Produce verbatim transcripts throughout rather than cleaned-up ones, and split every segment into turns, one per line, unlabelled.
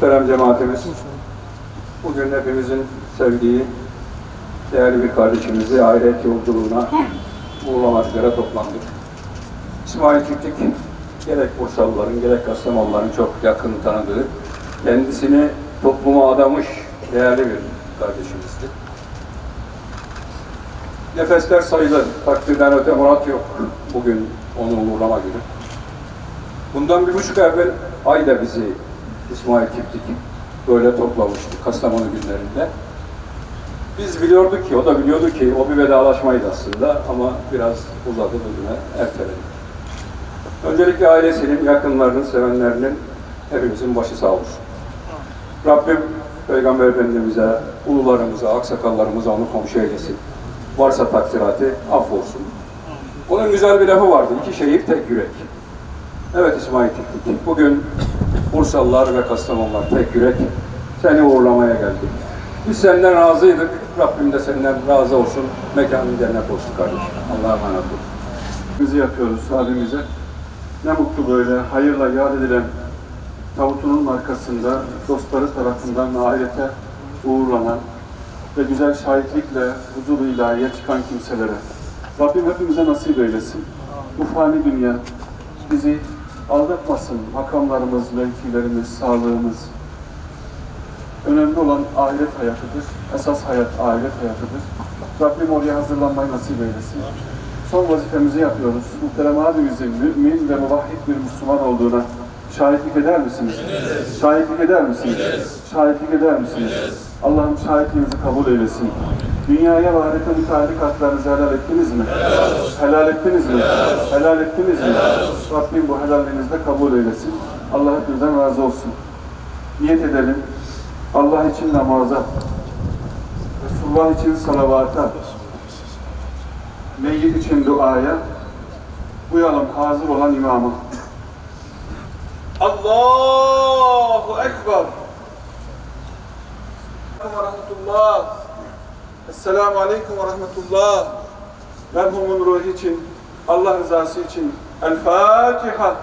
Muhterem cemaatimiz, bugün hepimizin sevdiği değerli bir kardeşimizi ahiret yolculuğuna uğurlamak üzere toplandık. İsmail Çiftlik, gerek Bursalıların, gerek Kastamonuların çok yakın tanıdığı, kendisini topluma adamış değerli bir kardeşimizdi. Nefesler sayılı, takdirden öte murat yok bugün onu uğurlama günü. Bundan bir buçuk evvel ayda bizi İsmail Çiftlik böyle toplamıştı Kastamonu günlerinde. Biz biliyorduk ki, o da biliyordu ki o bir vedalaşmaydı aslında ama biraz uzadı bugüne, erteledi. Öncelikle ailesinin, yakınlarının, sevenlerinin hepimizin başı sağ olsun. Rabbim Peygamber Efendimiz'e, ulularımıza, aksakallarımıza onu komşu eylesin. Varsa taksiratı affolsun. Onun güzel bir lafı vardı, iki şehir tek yürek. Evet İsmail Çiftlik, bugün Bursalılar ve Kastamonular tek yürek, seni uğurlamaya geldik. Biz senden razıydık, Rabbim de senden razı olsun, mekanın cennet olsun kardeşim. Allah'a emanet olun. Bizi yapıyoruz halimize. Ne mutlu böyle hayırla yad edilen tabutunun arkasında dostları tarafından ahirete uğurlanan ve güzel şahitlikle huzur-u ilahiye çıkan kimselere. Rabbim hepimize nasip eylesin. Bu fani dünya bizi aldatmasın. Makamlarımız, mevkilerimiz, sağlığımız. Önemli olan ahiret hayatıdır. Esas hayat ahiret hayatıdır. Rabbim oraya hazırlanmayı nasip eylesin. Son vazifemizi yapıyoruz. Muhterem abimizin mümin ve muvahhid bir Müslüman olduğuna şahitlik eder misiniz? Evet. Şahitlik eder misiniz? Evet. Şahitlik eder misiniz? Evet. Allah'ım şahitliğinizi kabul eylesin. Dünyaya ve ahirete müteallik haklarınızı helal ettiniz mi? Evet. Helal ettiniz mi? Evet. Helal ettiniz mi? Evet. Rabbim bu helalliğinizi de kabul eylesin. Allah hepinizden razı olsun. Niyet edelim. Allah için namaza, Resulullah için salavata, meyyit için duaya, uyalım hazır olan imama. Allahu Ekber. Ve rahmetullah. Esselamu Aleyküm ve rahmetullah. Merhumun ruhu için, Allah rızası için El Fatiha.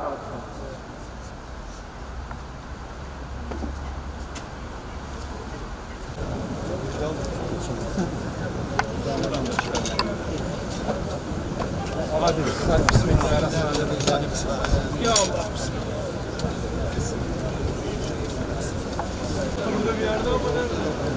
Hadi, hadi bismillahirrahmanirrahim. Ya Allah, bismillah. Burada bir yerde ama nerede?